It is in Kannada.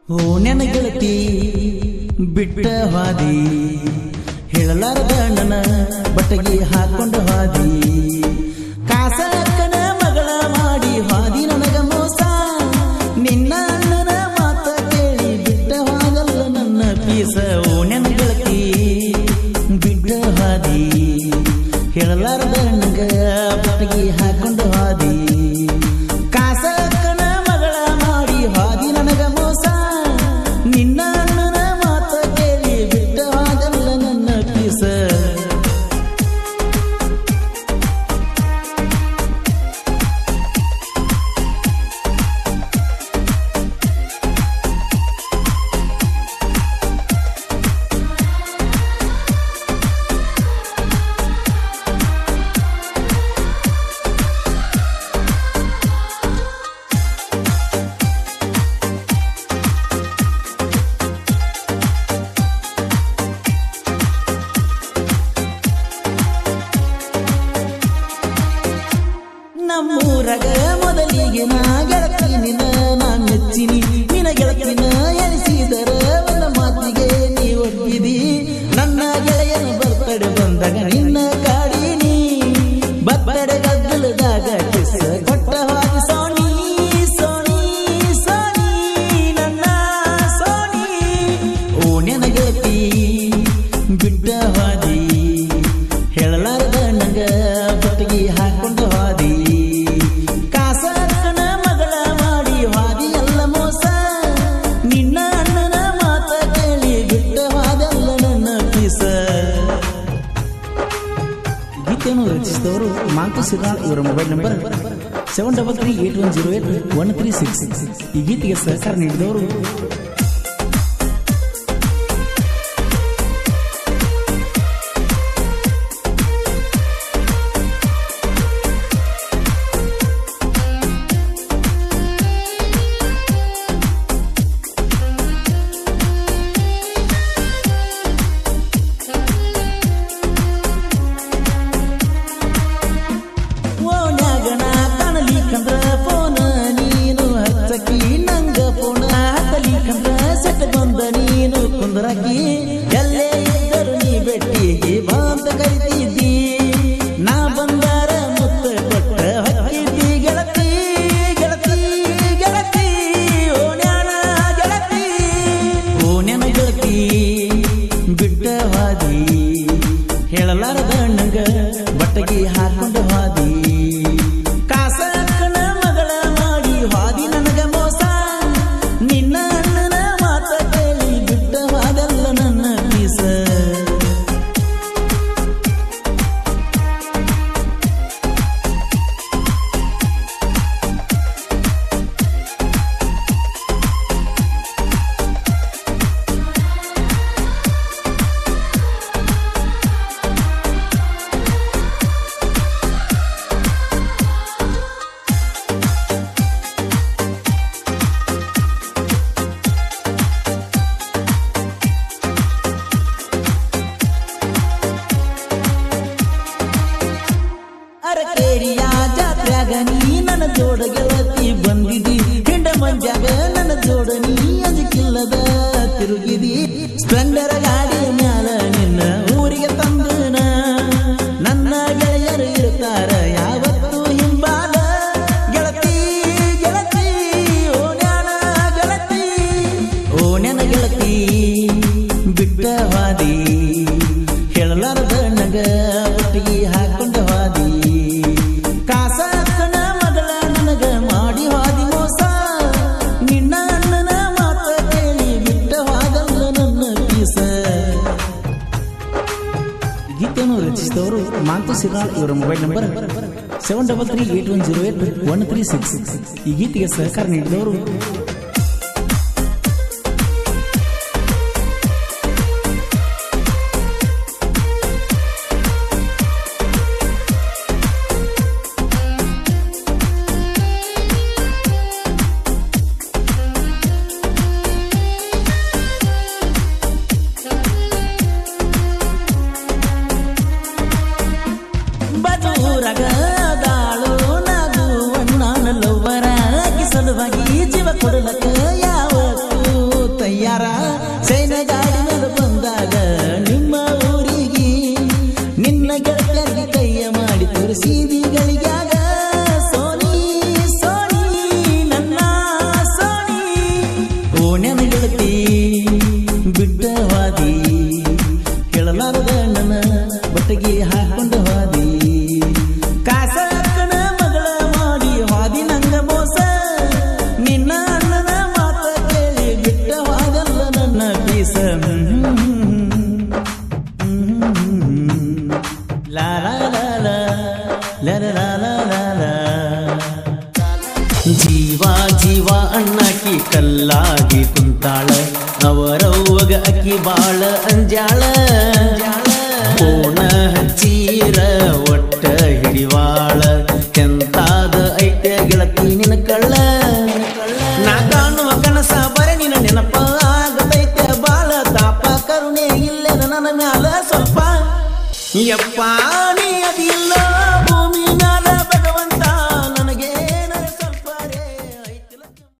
ಓ ನನ್ನ ಗೆಳತಿ ಬಿಟ್ಟ ಹಾದಿ ಹೇಳಲಾರದ ನನ್ನ ಬಟ್ಟಗಿ ಹಾಕೊಂಡು ಹಾದಿ ಕಾಸಕ್ಕನ ಮಗಳ ಮಾಡಿ ಹಾದಿ ನನಗ ಮೋಸ ನಿನ್ನ ಅಣ್ಣನ ಮಾತ ಕೇಳಿ ಬಿಟ್ಟ ಹಾಗಲ್ಲ ನನ್ನ ಪೀಸ ಓ ನನ್ನ ಗೆಳತಿ ಬಿಟ್ಟ ಹಾದಿ ಹೇಳಲಾರದ ನನಗ ಬಟ್ಟಗಿ ಹಾಕೊಂಡು ಹಾದಿ ಕಾಸಕ್ಕನ ಮಗಳ ಮಾಡಿ ಹಾದಿ ನನಗ ಮೋಸ ನಿನ್ನ ಅಣ್ಣನ ಮಾತ ಕೇಳಿ ಬಿಟ್ಟ ಹಾಗಲ್ಲ ನನ್ನ ಪೀಸ ನಮ್ಮೂರಗ ಮೊದಲಿಗೆ ನಾ ಗೆಳತಿ ನಿನ್ನ ನಾ ಮೆಚ್ಚಿನಿ ನಿನ್ನ ಗೆಳತಿನ ಎನಿಸಿದರ ಒಂದು ಮಾತಿಗೆ ನೀ ಒಪ್ಪಿದಿ ನನ್ನ ಗೆಳೆಯನ ಬರ್ತಡೆ ಬಂದಾಗ ನಿನ್ನ ಕಾಡಿನಿ ಬರ್ತಡೆ ಗದ್ದಲದಾಗ ಕಿಸ್ ಕೊಟ್ಟ ಹಾಗೆ ಸೋನಿ ಸೋನಿ ಸೋನಿ ನನ್ನ ಸೋನಿ ಓ ನನ್ನ ಗೆಳತಿ ಬಿಟ್ಟ ಹಾದಿ ಹೇಳಲಾರದ ನಂಗ ಬಟ್ಟಗಿ ಹಾಕೊಂಡು ಹಾದಿ ಕಾಸಕ್ಕನ ಮಗಳ ಮಾಡಿ ಹಾದಿ ಎಲ್ಲ ಮೋಸ ನಿನ್ನ ಅಣ್ಣನ ಮಾತ ಕೇಳಿ ಬಿಟ್ಟ ಹಾದಲ್ಲ ನನ್ನ ಪೀಸ ಗೀತೆಯನ್ನು ರಚಿಸಿದವರು ಮಾಂತು ಸಿರಾಳ್ ಇವರ ಮೊಬೈಲ್ ನಂಬರ್ 7338108136 ಈ ಗೀತೆಗೆ ಸಹಕಾರ ನೀಡಿದವರು ಎಲ್ಲೇ ಇದ್ದರು ನೀ ಬೆಟ್ಟಿಗೆ ಬಾಂತ ಕರಿತಿದ್ದಿ ನಾ ಬಂದಾರ ಮುತ್ತ ಕೊಟ್ಟ ಹಕ್ಕಿದ್ದಿ ಗೆಳತಿ ಗೆಳತಿ ಗೆಳತಿ ಓ ನ್ಯಾನ ಗೆಳತಿ ಓ ನೆನ ಗೆಳತಿ ಬಿಟ್ಟ ಹಾದಿ ಹೇಳಲಾರದ ನಂಗ ಬಟ್ಟಗಿ ಹಾಕೊಂಡು ಹಾದಿ ಕಾಸಕ್ಕನ ಮಗಳ ಮಾಡಿ ಹಾದಿ ನನಗ ಮೋಸ ನಿನ್ನ ಅಣ್ಣನ ಮಾತ ಕೇಳಿ ಬಿಟ್ಟ ಹಾಗಲ್ಲ ನನ್ನ ಪೀಸ ಅರಕೇರಿಯ ಜಾತ್ರ್ಯಾಗ ನೀ ನನ್ನ ಜೋಡ ಗೆಳತಿ ಬಂದಿದಿ ಹಿಂಡ ಮಂದ್ಯಾಗ ನನ್ನ ಜೋಡ ನೀ ಅಂಜಿಕಿಲ್ಲದ ತಿರುಗಿದಿ ಸ್ಪ್ಲೆಂಡರ್ ಗಾಡಿ ಮ್ಯಾಲ ನಿನ್ನ ಊರಿಗೆ ತಂದನ ನನ್ನ ಗೆಳೆಯರು ಇರ್ತಾರ ಯಾವತ್ತು ಹಿಂಬಾಲ ಗೆಳತಿ ಗೆಳತಿ ಓ ನ್ಯಾನ ಗೆಳತಿ ಓ ನೆನ ಗೆಳತಿ ಬಿಟ್ಟ ಹಾದಿ ಹೇಳಲಾರದ ನಗ ಒಟ್ಟಿಗೆ ಹಾಕೊಂಡು ಹಾದಿ ಕಾಸಕ್ಕನ ಮಗಳ ನನಗ ಮಾಡಿ ಹಾದಿ ಮೋಸ ನಿನ್ನ ಅಣ್ಣನ ಮಾತ ಕೇಳಿ ಬಿಟ್ಟ ಹಾಗಲ್ಲ ನನ್ನ ಪೀಸ ಗೀತೆಯನ್ನು ರಚಿಸಿದವರು ಮಾಂತು ಸಿರಾಳ್ ಇವರ ಮೊಬೈಲ್ ನಂಬರ್ 7338108136 ಈ ಗೀತೆಗೆ ಸಹಕಾರ ನೀಡಿದವರು ದಾಳು ನಾಗು ಅಣ್ಣನ ಲವ್ವರ ಸಲುವಾಗಿ ಜೀವ ಕೊಡಲಕ್ಕ ಯಾವತ್ತು ಹುಡುಗ್ಯಾರ ಸೈನ ಗಾಡಿ ಮೇಲೆ ಬಂದಾಗ ನಿಮ್ಮ ಊರಿಗೆ ನಿನ್ನ ಗೆಳತಿಯರಿಗೆ ಕೈಯ ಮಾಡಿ ತೋರಿಸಿದಿಗಳಿಗಾಗ ಸೋನಿ ಸೋನಿ ನನ್ನ ಸೋನಿ ಓಣ್ಯನ ಗೆಳತಿ ಬಿಟ್ಟ ಹಾದಿ ಕೇಳಲಾರದ ನನ್ನ ಬಟ್ಟೆಗೆ ಹಾಕೊಂಡ ಹಾದಿ ಕಾಸ ಅಕ್ಕನ ಮಗಳ ಮಾಡಿ ಹಾದಿ ನಂಗ ಮೋಸ ನಿನ್ನ ಅಣ್ಣನ ಮಾತ ಕೇಳಿ ಬಿಟ್ಟ ಹಾಗಲ್ಲ ನನ್ನ ಪೀಸ ಲಾ ಲಾ ಲಾ ಲಾ ಲಾ ಲಾ ಲಾ ಲಾ ಲಾ ಜೀವ ಜೀವ ಅಣ್ಣಾಕಿ ಕಲ್ಲಾಗಿ ಕುಂತಾಳ ಅವರವ್ವಗ ಅಕ್ಕಿ ಬಾಳ ಅಂಜಾಳ ಕೋಣ ಹಚ್ಚೀರ ಒಟ್ಟ ಹಿಡಿವಾಳ ಎಂತಾದ ಐತೆ ಗೆಳತಿ ನಿನ ಕಳ್ಳ ನಾ ಕಾಣುವ ಕನಸ ಬರೆ ನಿನ್ನ ನೆನಪ ಆಗತೈತೆ ಬಾಳ ತಾಪ ಕರುಣೆ ಇಲ್ಲೆನ ನನ್ನ ಮ್ಯಾಲ ಸ್ವಲ್ಪ ಯಪ್ಪ ನೀ ಅದಿಲ್ಲ